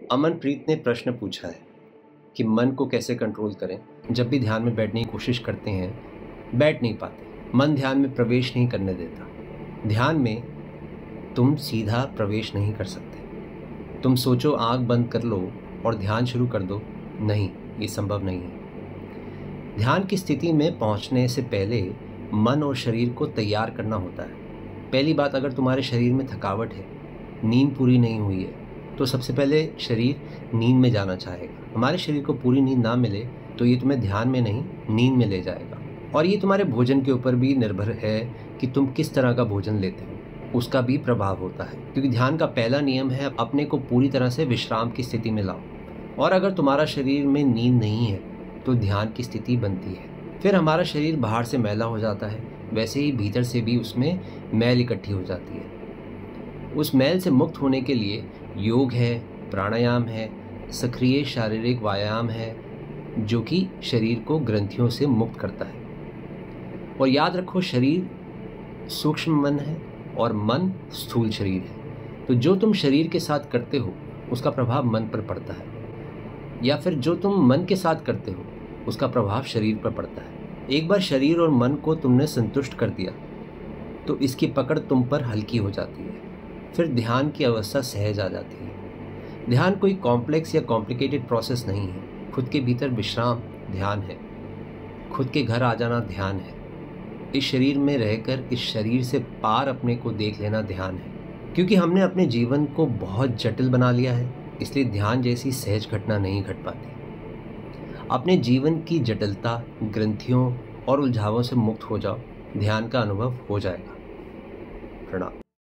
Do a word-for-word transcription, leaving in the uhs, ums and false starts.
अमनप्रीत ने प्रश्न पूछा है कि मन को कैसे कंट्रोल करें। जब भी ध्यान में बैठने की कोशिश करते हैं, बैठ नहीं पाते। मन ध्यान में प्रवेश नहीं करने देता। ध्यान में तुम सीधा प्रवेश नहीं कर सकते। तुम सोचो आंख बंद कर लो और ध्यान शुरू कर दो, नहीं, ये संभव नहीं है। ध्यान की स्थिति में पहुंचने से पहले मन और शरीर को तैयार करना होता है। पहली बात, अगर तुम्हारे शरीर में थकावट है, नींद पूरी नहीं हुई है, तो सबसे पहले शरीर नींद में जाना चाहेगा। हमारे शरीर को पूरी नींद ना मिले तो ये तुम्हें ध्यान में नहीं, नींद में ले जाएगा। और ये तुम्हारे भोजन के ऊपर भी निर्भर है कि तुम किस तरह का भोजन लेते हो, उसका भी प्रभाव होता है। क्योंकि ध्यान का पहला नियम है अपने को पूरी तरह से विश्राम की स्थिति में लाओ। और अगर तुम्हारा शरीर में नींद नहीं है तो ध्यान की स्थिति बनती है। फिर हमारा शरीर बाहर से मैला हो जाता है, वैसे ही भीतर से भी उसमें मैल इकट्ठी हो जाती है। उस मैल से मुक्त होने के लिए योग है, प्राणायाम है, सक्रिय शारीरिक व्यायाम है, जो कि शरीर को ग्रंथियों से मुक्त करता है। और याद रखो, शरीर सूक्ष्म मन है और मन स्थूल शरीर है। तो जो तुम शरीर के साथ करते हो उसका प्रभाव मन पर पड़ता है, या फिर जो तुम मन के साथ करते हो उसका प्रभाव शरीर पर पड़ता है। एक बार शरीर और मन को तुमने संतुष्ट कर दिया तो इसकी पकड़ तुम पर हल्की हो जाती है। फिर ध्यान की अवस्था सहज आ जाती है। ध्यान कोई कॉम्प्लेक्स या कॉम्प्लिकेटेड प्रोसेस नहीं है। खुद के भीतर विश्राम ध्यान है। खुद के घर आ जाना ध्यान है। इस शरीर में रहकर इस शरीर से पार अपने को देख लेना ध्यान है। क्योंकि हमने अपने जीवन को बहुत जटिल बना लिया है, इसलिए ध्यान जैसी सहज घटना नहीं घट पाती। अपने जीवन की जटिलता, ग्रंथियों और उलझावों से मुक्त हो जाओ, ध्यान का अनुभव हो जाएगा। प्रणाम।